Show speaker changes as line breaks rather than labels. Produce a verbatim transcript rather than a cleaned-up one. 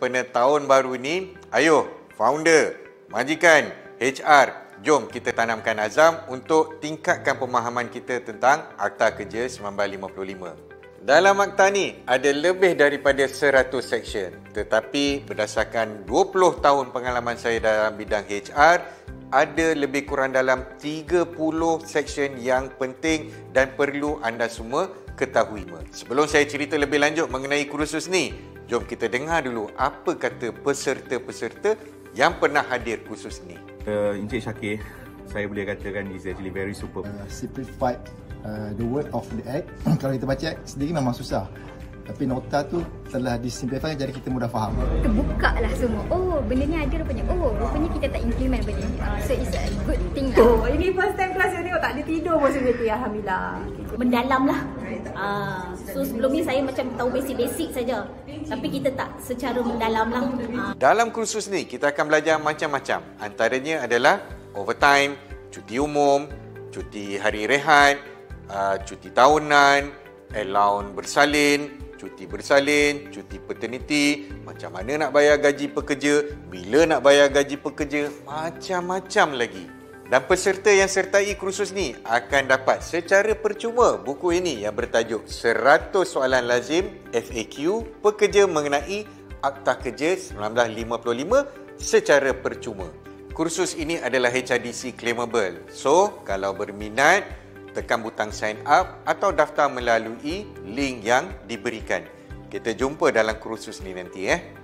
sempena tahun baru ni, ayo founder, majikan, H R, jom kita tanamkan azam untuk tingkatkan pemahaman kita tentang Akta Kerja seribu sembilan ratus lima puluh lima. Dalam akta ni ada lebih daripada seratus seksyen, tetapi berdasarkan dua puluh tahun pengalaman saya dalam bidang H R, ada lebih kurang dalam tiga puluh seksyen yang penting dan perlu anda semua ketahui. Sebelum saya cerita lebih lanjut mengenai kursus ni, jom kita dengar dulu apa kata peserta-peserta yang pernah hadir kursus ni.
Uh, Encik Syakir, saya boleh katakan is actually very superb.
Uh, simplified uh, the word of the act. Kalau kita baca act sendiri memang susah. Tapi nota tu telah disimplify jadi kita mudah faham.
Terbuka lah semua. Oh, benda ni ada rupanya. Oh, rupanya kita tak implement benda ni. So it's a good thing lah.
Oh, ini first time class yang tengok tak ada tidur pun sebenarnya. Alhamdulillah.
Mendalam lah. Uh, so sebelum ni saya macam tahu basic-basic saja. Tapi kita tak secara mendalam lah. Uh.
Dalam kursus ni kita akan belajar macam-macam. Antaranya adalah overtime, cuti umum, cuti hari rehat, uh, cuti tahunan, allowance bersalin, cuti bersalin, cuti paternity, macam mana nak bayar gaji pekerja, bila nak bayar gaji pekerja, macam-macam lagi. Dan peserta yang sertai kursus ni akan dapat secara percuma buku ini yang bertajuk seratus Soalan Lazim F A Q Pekerja Mengenai Akta Kerja seribu sembilan ratus lima puluh lima secara percuma. Kursus ini adalah H R D C claimable. So, kalau berminat, tekan butang sign up atau daftar melalui link yang diberikan. Kita jumpa dalam kursus ni nanti eh.